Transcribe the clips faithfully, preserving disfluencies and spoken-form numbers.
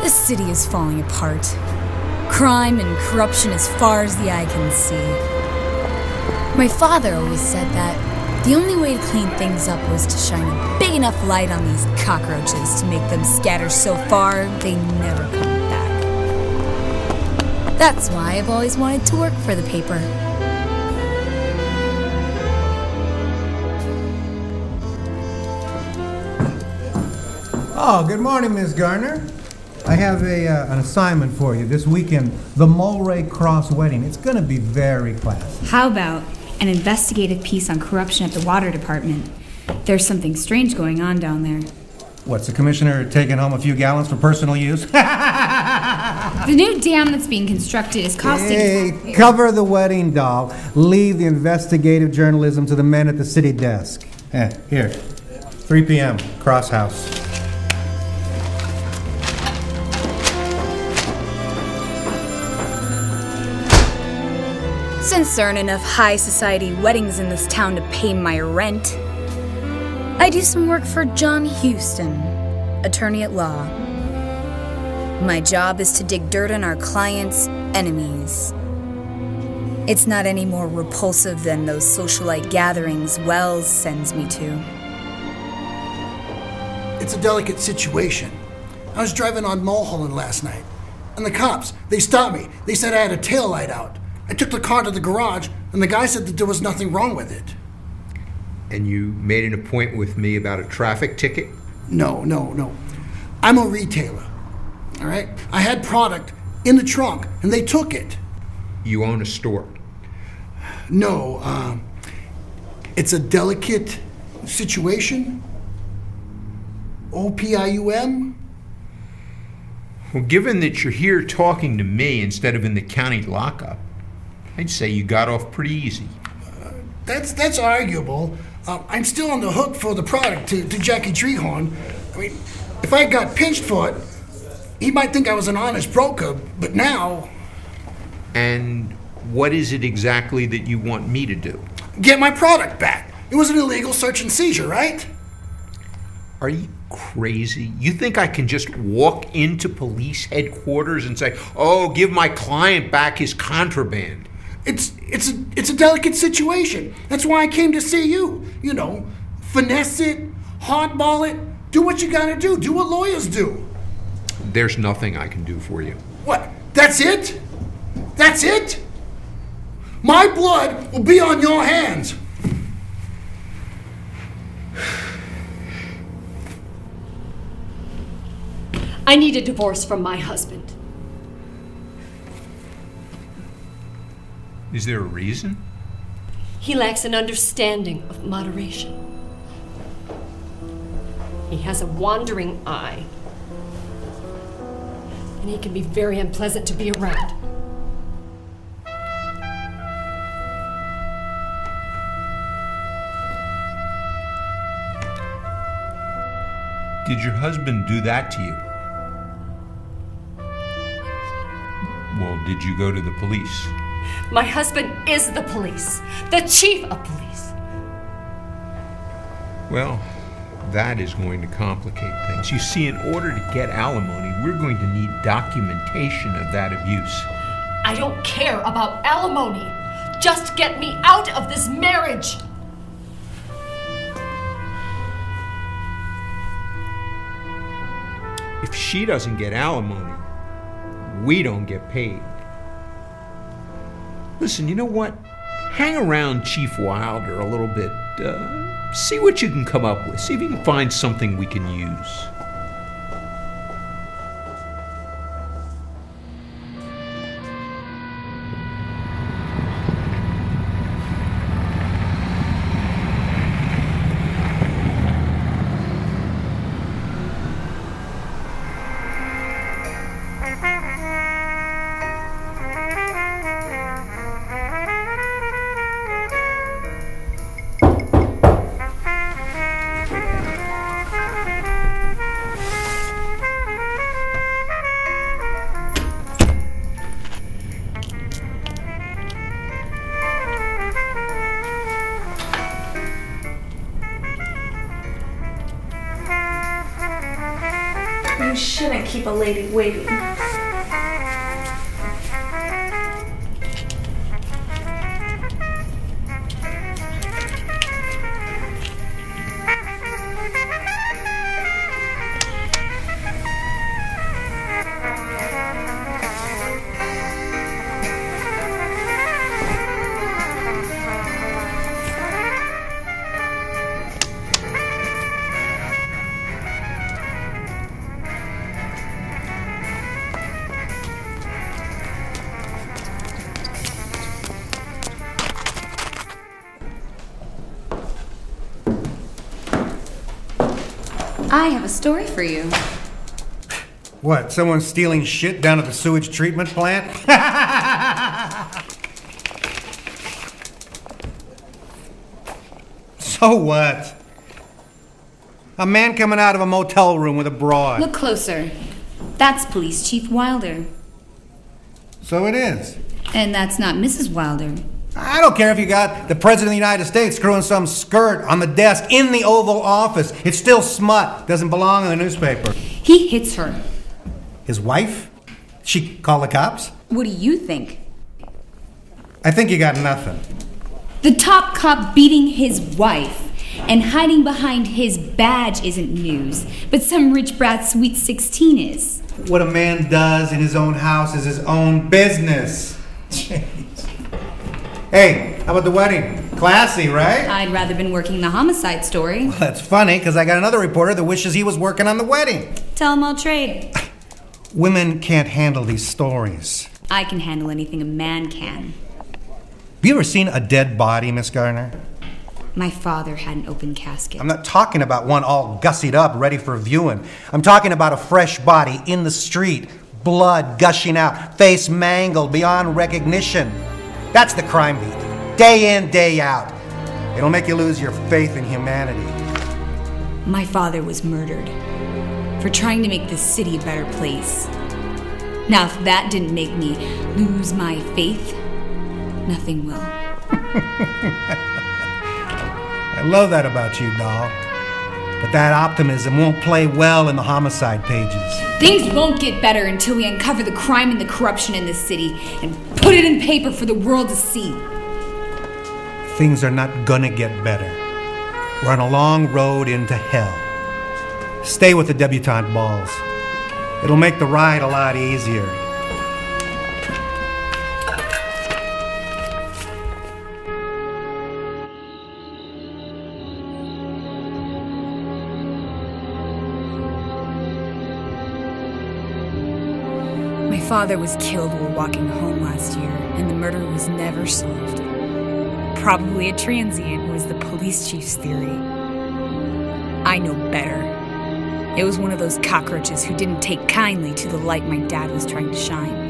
This city is falling apart. Crime and corruption as far as the eye can see. My father always said that the only way to clean things up was to shine a big enough light on these cockroaches to make them scatter so far they never come back. That's why I've always wanted to work for the paper. Oh, good morning, Miss Garner. I have a, uh, an assignment for you this weekend, the Mulray Cross Wedding. It's going to be very classy. How about an investigative piece on corruption at the water department? There's something strange going on down there. What's the commissioner taking home a few gallons for personal use? The new dam that's being constructed is costing... Hey, cover the wedding, doll. Leave the investigative journalism to the men at the city desk. Eh, here, three p m, Cross House. Since there aren't enough high society weddings in this town to pay my rent, I do some work for John Houston, attorney at law. My job is to dig dirt on our clients' enemies. It's not any more repulsive than those socialite gatherings Wells sends me to. It's a delicate situation. I was driving on Mulholland last night, and the cops, they stopped me. They said I had a taillight out. I took the car to the garage, and the guy said that there was nothing wrong with it. And you made an appointment with me about a traffic ticket? No, no, no. I'm a retailer, all right? I had product in the trunk, and they took it. You own a store? No, um, it's a delicate situation. O P I U M? Well, given that you're here talking to me instead of in the county lockup, I'd say you got off pretty easy. Uh, that's that's arguable. Uh, I'm still on the hook for the product to, to Jackie Treehorn. I mean, if I got pinched for it, he might think I was an honest broker, but now... And what is it exactly that you want me to do? Get my product back. It was an illegal search and seizure, right? Are you crazy? You think I can just walk into police headquarters and say, oh, give my client back his contraband? It's it's a, it's a delicate situation. That's why I came to see you. You know, finesse it, hardball it, do what you gotta do, do what lawyers do. There's nothing I can do for you. What? That's it? That's it? My blood will be on your hands. I need a divorce from my husband. Is there a reason? He lacks an understanding of moderation. He has a wandering eye. And he can be very unpleasant to be around. Did your husband do that to you? Well, did you go to the police? My husband is the police, the chief of police. Well, that is going to complicate things. You see, in order to get alimony, we're going to need documentation of that abuse. I don't care about alimony. Just get me out of this marriage. If she doesn't get alimony, we don't get paid. Listen, you know what? Hang around Chief Wilder a little bit. Uh, see what you can come up with. See if you can find something we can use. You shouldn't keep a lady waiting. I have a story for you. What, someone stealing shit down at the sewage treatment plant? So what? A man coming out of a motel room with a broad. Look closer. That's Police Chief Wilder. So it is. And that's not Missus Wilder. I don't care if you got the President of the United States screwing some skirt on the desk in the Oval Office. It's still smut. Doesn't belong in the newspaper. He hits her. His wife? She call the cops? What do you think? I think you got nothing. The top cop beating his wife and hiding behind his badge isn't news, but some rich brat's sweet sixteen is. What a man does in his own house is his own business. Jeez. Hey, how about the wedding? Classy, right? I'd rather been working the homicide story. Well, that's funny, because I got another reporter that wishes he was working on the wedding. Tell him I'll trade. Women can't handle these stories. I can handle anything a man can. Have you ever seen a dead body, Miss Garner? My father had an open casket. I'm not talking about one all gussied up, ready for viewing. I'm talking about a fresh body in the street, blood gushing out, face mangled beyond recognition. That's the crime beat. Day in, day out. It'll make you lose your faith in humanity. My father was murdered for trying to make this city a better place. Now, if that didn't make me lose my faith, nothing will. I love that about you, doll. But that optimism won't play well in the homicide pages. Things won't get better until we uncover the crime and the corruption in this city and put it in paper for the world to see. Things are not gonna get better. We're on a long road into hell. Stay with the debutante balls. It'll make the ride a lot easier. My father was killed while walking home last year, and the murder was never solved. Probably a transient was the police chief's theory. I know better. It was one of those cockroaches who didn't take kindly to the light my dad was trying to shine.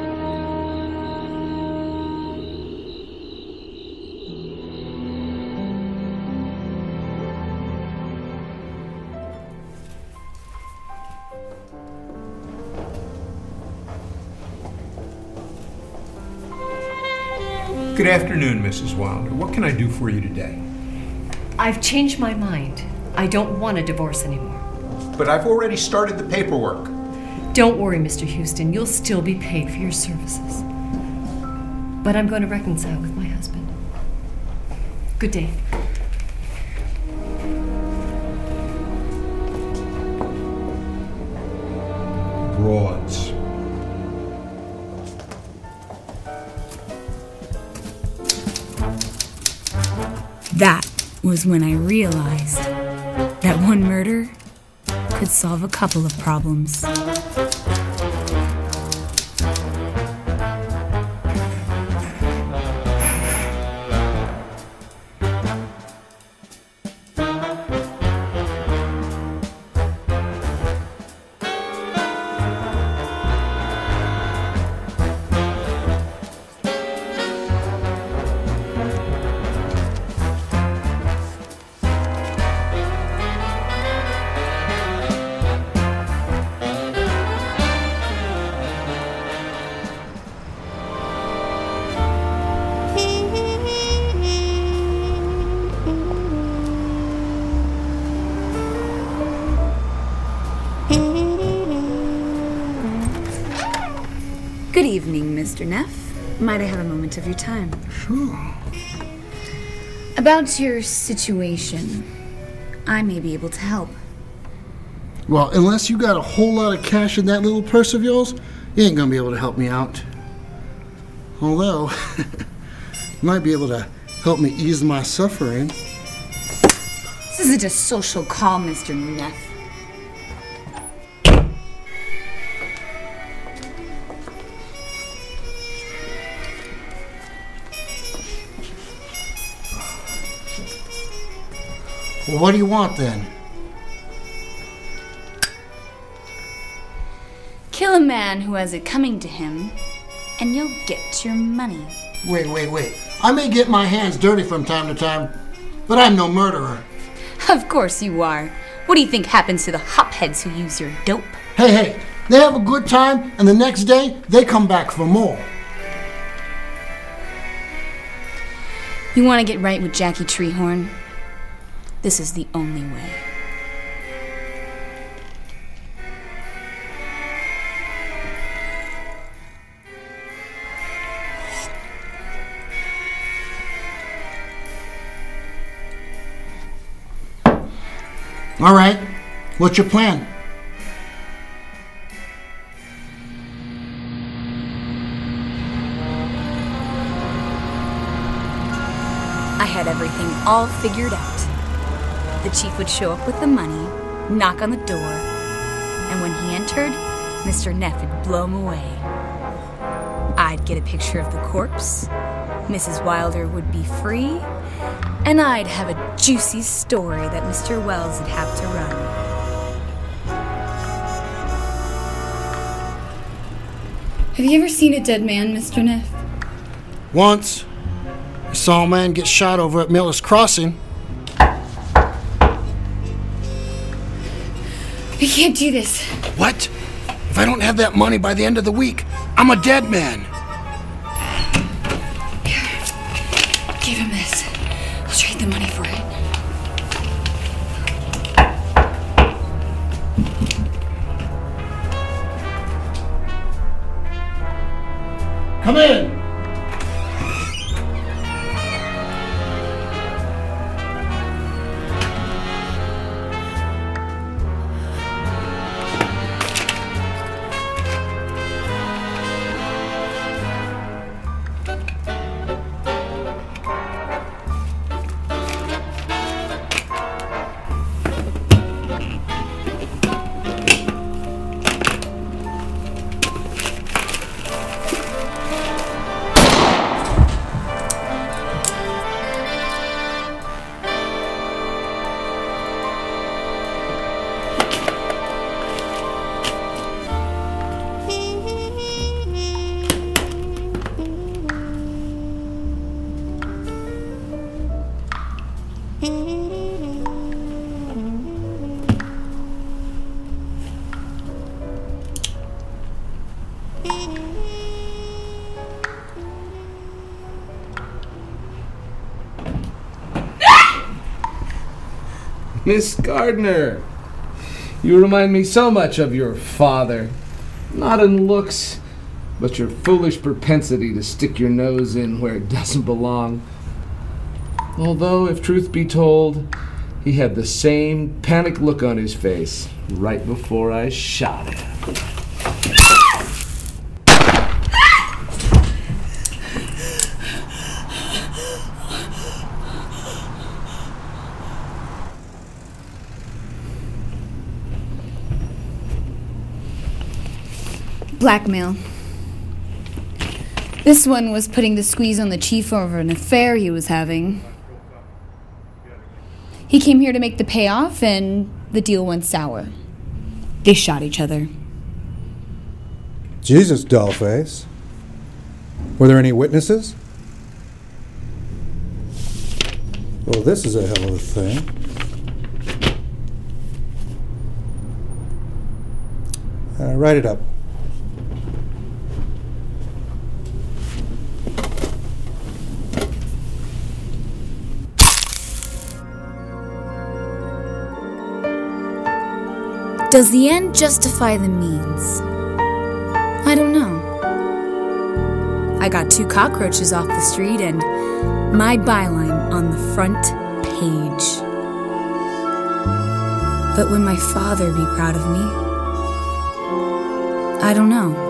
Good afternoon, Missus Wilder. What can I do for you today? I've changed my mind. I don't want a divorce anymore. But I've already started the paperwork. Don't worry, Mister Houston. You'll still be paid for your services. But I'm going to reconcile with my husband. Good day. Broads. That was when I realized that one murder could solve a couple of problems. Good evening, Mister Neff. Might I have a moment of your time? Sure. About your situation, I may be able to help. Well, unless you got a whole lot of cash in that little purse of yours, you ain't gonna be able to help me out. Although, you might be able to help me ease my suffering. This isn't a social call, Mister Neff. Well, what do you want then? Kill a man who has it coming to him, and you'll get your money. Wait, wait, wait. I may get my hands dirty from time to time, but I'm no murderer. Of course you are. What do you think happens to the hopheads who use your dope? Hey, hey, they have a good time, and the next day, they come back for more. You want to get right with Jackie Treehorn? This is the only way. All right, what's your plan? I had everything all figured out. The chief would show up with the money, knock on the door, and when he entered, Mister Neff would blow him away. I'd get a picture of the corpse, Missus Wilder would be free, and I'd have a juicy story that Mister Wells would have to run. Have you ever seen a dead man, Mister Neff? Once, I saw a man get shot over at Miller's Crossing. We can't do this. What? If I don't have that money by the end of the week, I'm a dead man. Here, give him this. I'll trade the money for it. Come in. Miss Gardner, you remind me so much of your father. Not in looks, but your foolish propensity to stick your nose in where it doesn't belong. Although, if truth be told, he had the same panicked look on his face right before I shot him. Blackmail. This one was putting the squeeze on the chief over an affair he was having. He came here to make the payoff, and the deal went sour. They shot each other. Jesus, dollface. Were there any witnesses? Well, this is a hell of a thing. Uh, write it up. Does the end justify the means? I don't know. I got two cockroaches off the street and my byline on the front page. But would my father be proud of me? I don't know.